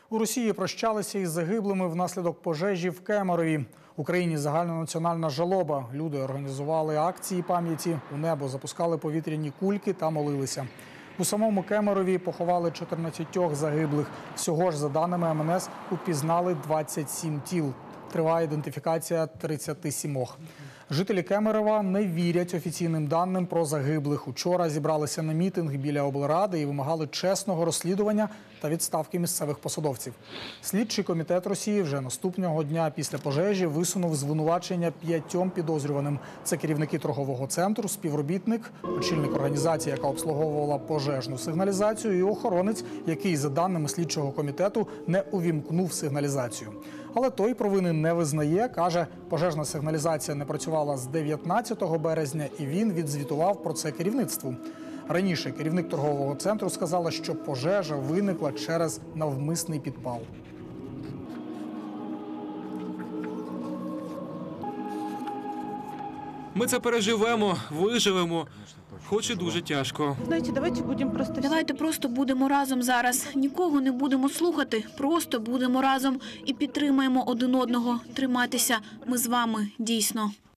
У Росії прощалися із загиблими внаслідок пожежі в Кемерові. В Україні загальнонаціональна жалоба. Люди організували акції пам'яті, у небо запускали повітряні кульки та молилися. У самому Кемерові поховали 14 загиблих. Всього ж, за даними МНС, упізнали 27 тіл. Триває ідентифікація 37. Жителі Кемерово не вірять офіційним даним про загиблих. Учора зібралися на мітинг біля облради і вимагали чесного розслідування та відставки місцевих посадовців. Слідчий комітет Росії вже наступного дня після пожежі висунув звинувачення 5 підозрюваним. Це керівники торгового центру, співробітник, очільник організації, яка обслуговувала пожежну сигналізацію, і охоронець, який, за даними слідчого комітету, не увімкнув сигналізацію. Але той провини не визнає, каже, пожежна сигналізація не працювала з 19 березня і він відзвітував про це керівництву. Раніше керівник торгового центру сказала, що пожежа виникла через навмисний підпал. Ми це переживемо, виживемо, хоч і дуже тяжко. Давайте просто будемо разом зараз. Нікого не будемо слухати, просто будемо разом і підтримаємо один одного. Тримайтеся, ми з вами, дійсно.